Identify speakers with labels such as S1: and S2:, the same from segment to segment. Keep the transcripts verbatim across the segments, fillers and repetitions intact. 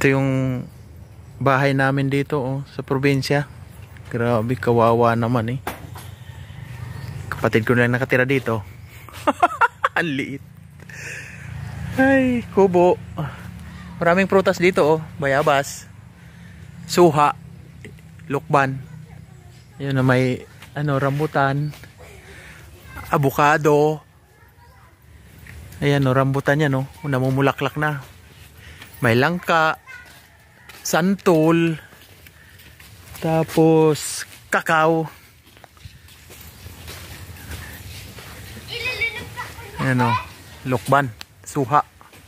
S1: Ito yung bahay namin dito oh, sa probinsya. Grabe, kawawa naman eh. Kapatid ko na lang nakatira dito. Ang liit. Ay, kubo. Maraming prutas dito oh. Bayabas, suha, lukban. Yun na may ano, rambutan, abukado. Ayan o, rambutan yan o. Namumulaklak na. May langka, santol, tapos kakao. Ayan o, lukban, suha.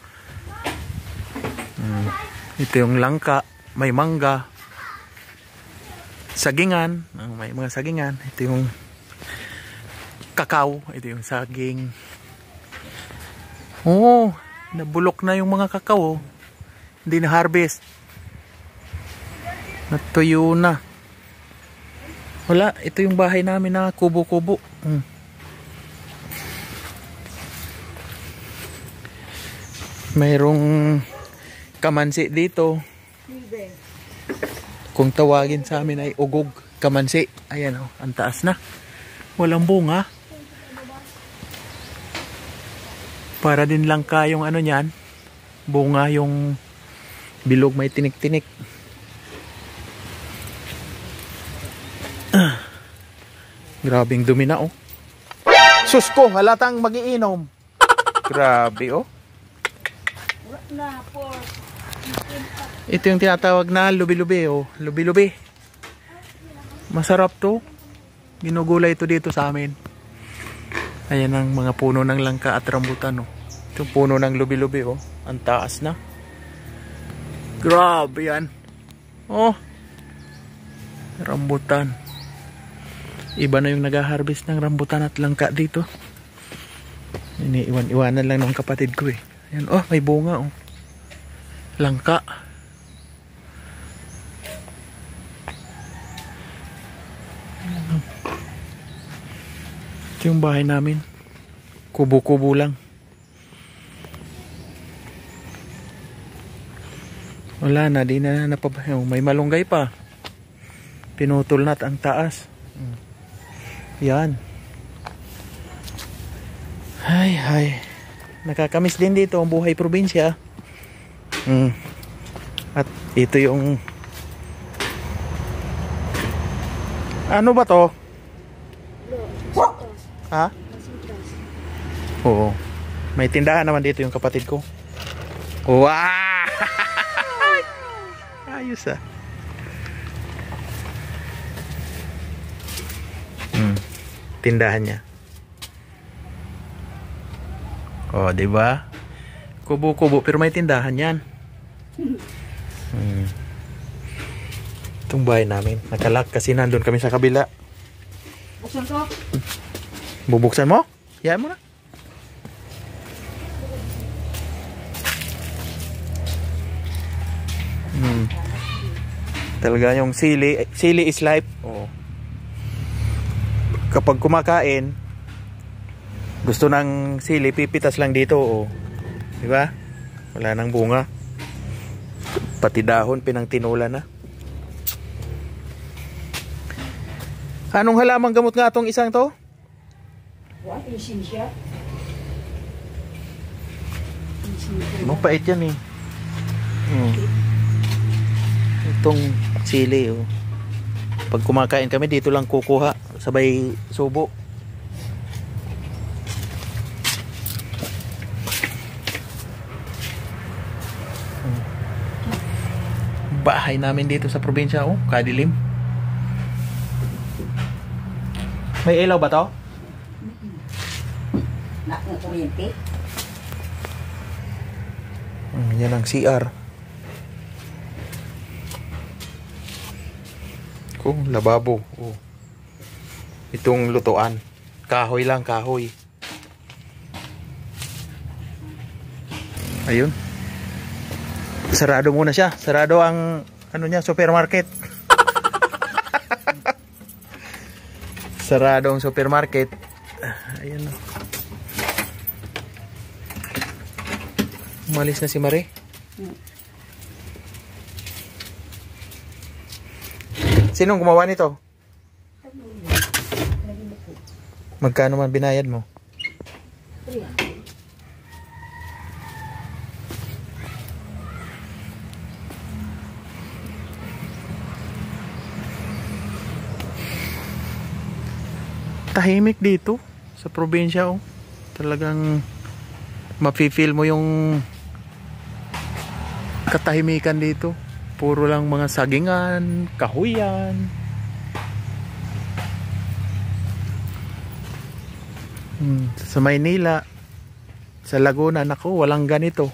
S1: Hmm. Ito yung langka, may mangga, sagingan, may mga sagingan. Ito yung kakao, ito yung saging. Oo, nabulok na yung mga kakao. Hindi na harvest. Natuyo na. Wala, ito yung bahay namin na kubo-kubo. Hmm. Mayroong kamansi dito. Kung tawagin sa amin ay ugog. Kamansi. Ayan o, ang taas na. Walang bunga. Para din lang ka yung ano nyan, bunga, yung bilog may tinik-tinik. Ah, grabing dumi na oh. Sus ko, halatang magiinom. Grabe oh. Ito yung tinatawag na lubi-lubi oh. Lubi-lubi. Masarap to. Ginugulay ito dito sa amin. Ayan ang mga puno ng langka at rambutan oh. Itong puno ng lubi-lubi oh. Ang taas na. Grabe yan. Oh. Rambutan. Iba na yung nag-harvest ng rambutan at langka dito. Iniiwan-iwanan lang ng kapatid ko eh. Ayan oh, may bunga oh. Langka. Ito yung bahay namin. Kubo-kubo lang. Wala na, di na napabahay. May malunggay pa. Pinutol na ang taas. Yan. Hay, hay. Nakakamiss din dito ang buhay probinsya. Hmm. At ito yung... Ano ba to? Ha? Oo. May tindahan naman dito yung kapatid ko. Wow! Ayos ah. Hmm. Tindahan niya. Oh, di ba? Kubo-kubo pero may tindahan 'yan. Hmm. Itong bahay namin, nakalak kasi nandun kami sa kabila.
S2: Buksan ko.
S1: Bubuksan mo? Yan mo na. Hmm. Talaga yung sili, sili is life. Oh. Kapag kumakain, gusto ng sili, pipitas lang dito. Oh. Di ba? Wala nang bunga. Pati dahon pinangtinula na. Anong halamang gamot nga itong isang to?
S2: What? Insensya?
S1: Mapait yan eh. Hmm. Itong sili oh. Pag kumakain kami dito lang kukuha. Sabay subo. Bahay namin dito sa probinsya oh. Kadilim. May ilaw ba to?
S2: Nakukuryente?
S1: Hmm, yan ang C R. Oh, lababo. Oh. Itong lutuan. Kahoy lang, kahoy. Ayun. Sarado muna siya. Sarado ang ano niya, supermarket. Sarado ang supermarket. Ayun. Umalis na si Marie. Sinong gumawa nito? Magkano man binayad mo? Tahimik dito sa probinsya, oh. Talagang mafe-feel mo yung katahimikan dito. Puro lang mga sagingan, kahuyan. Hmm, sa Maynila, sa Laguna, naku, walang ganito.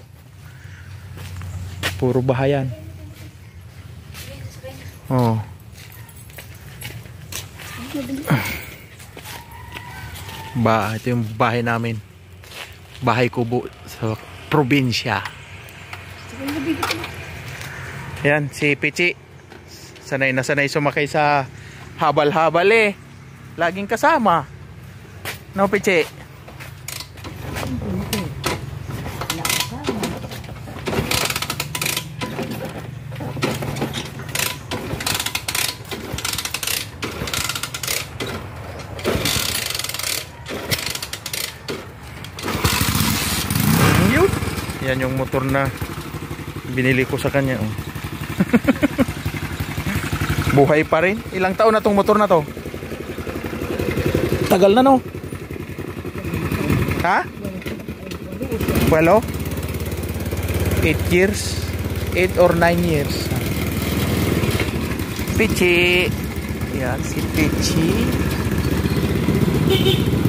S1: Puro bahayan. Oh. Ba, ito yung bahay namin. Bahay kubo sa probinsya. Yan, si Pichi. Sanay na sanay sumakay sa habal-habal eh. Laging kasama. No, Pichi? Yan yung motor na binili ko sa kanya, oh. Buhay pa rin. Ilang taon na tong motor na to? Tagal na, no? Ha? Well, eight years, eight or nine years. Pichi. Yan si Pichi.